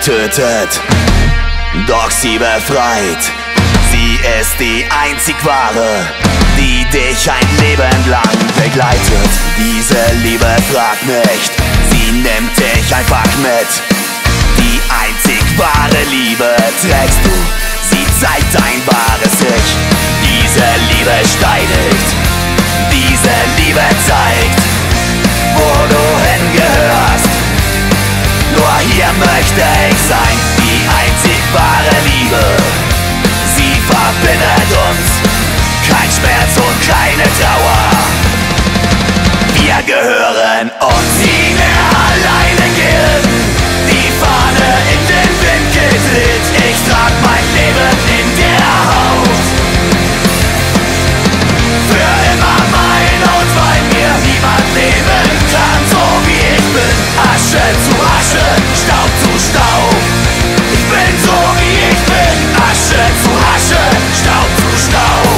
tötet, doch sie befreit. Sie ist die einzig wahre, die dich ein Leben lang begleitet. Diese Liebe fragt nicht, sie nimmt dich einfach mit. Die einzig wahre Liebe trägst du, sie zeigt dein wahres Ich. Diese Liebe steinigt, diese Liebe zeigt, wo du hingehörst. Nur hier möchte ich sein, die einzig wahre Liebe. Sie verbindet uns, kein Schmerz und keine Trauer. Wir gehören uns, nie mehr alleine gehen. Die Fahne in den Wind gedreht, ich trag mein Leben in der Haut. Für immer mein und bei mir niemand leben kann, so wie ich bin. Asche zu Asche, Staub zu Staub. Ich bin so wie ich bin, Asche zu Asche, Staub zu Staub.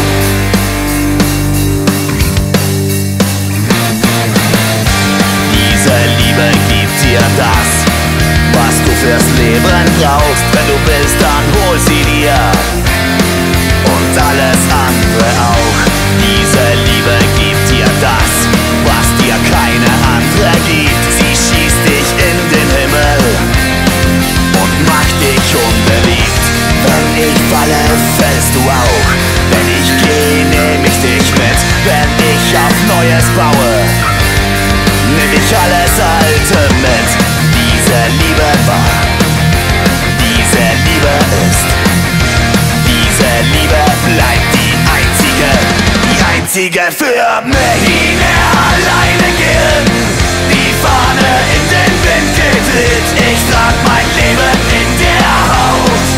Diese Liebe gibt dir das, was du fürs Leben brauchst. Wenn du willst, dann hol sie dir und alles andere auch. Diese Liebe gibt dir das, was dir keine andere gibt. Sie schießt dich in den Himmel und macht dich unbeliebt. Wenn ich falle, fällst du auch. Wenn ich gehe, nehm ich dich mit. Wenn ich auf Neues baue, nimm ich alles Alte mit. Diese Liebe war, diese Liebe ist, diese Liebe bleibt die einzige für mich. Nie mehr alleine gehen, die Fahne in den Wind gedreht. Ich trag mein Leben in der Haut.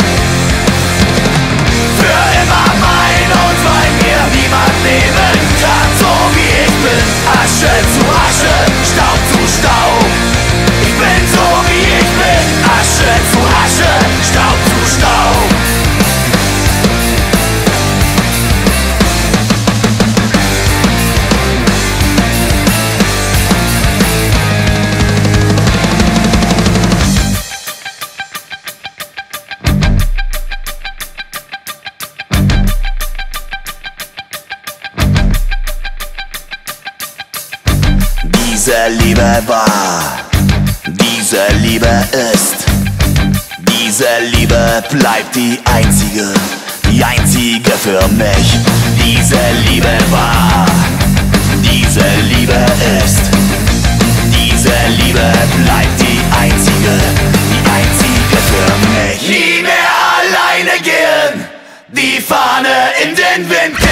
Für immer mein und bei mir niemand leben kann, so wie ich bin. Asche zu Asche, Staub zu Staub. Ich bin so wie ich bin. Asche zu Asche, Staub zu Staub. Diese Liebe war, diese Liebe ist, diese Liebe bleibt die einzige für mich. Diese Liebe war, diese Liebe ist, diese Liebe bleibt die einzige für mich. Nie mehr alleine gehen, die Fahne in den Wind